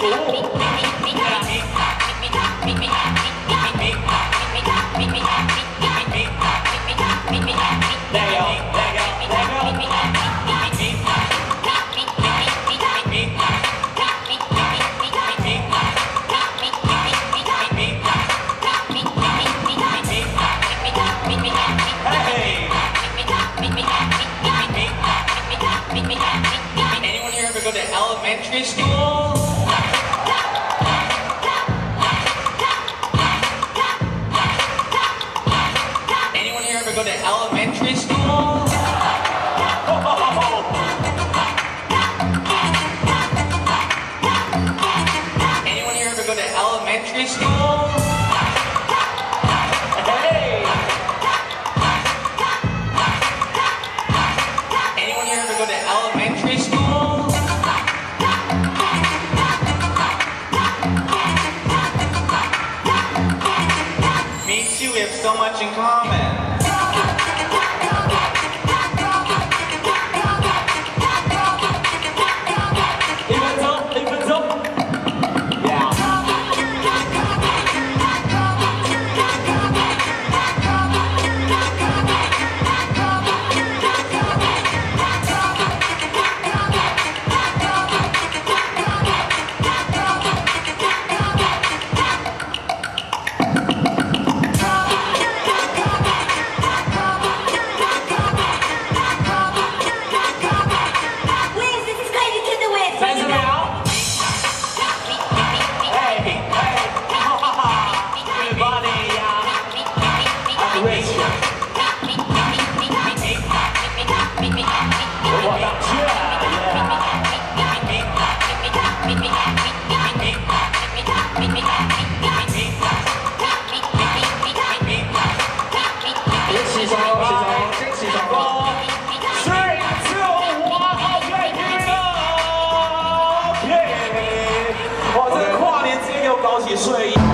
Anyone here ever go to elementary school? Anyone here ever go to elementary school? Anyone here ever go to elementary school? Hey! Anyone here ever go to elementary school? Me too, we have so much in common. 我这跨年直接给我搞起睡衣。